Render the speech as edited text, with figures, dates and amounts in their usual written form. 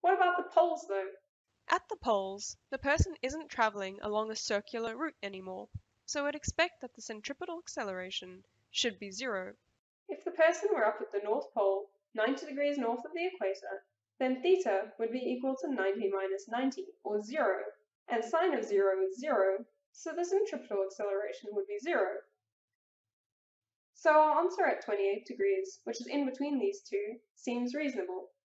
What about the poles though? At the poles, the person isn't traveling along a circular route anymore, so we'd expect that the centripetal acceleration should be 0. If the person were up at the North Pole, 90 degrees north of the equator, then theta would be equal to 90 minus 90, or 0, and sine of 0 is 0, so the centripetal acceleration would be 0. So our answer at 28 degrees, which is in between these two, seems reasonable.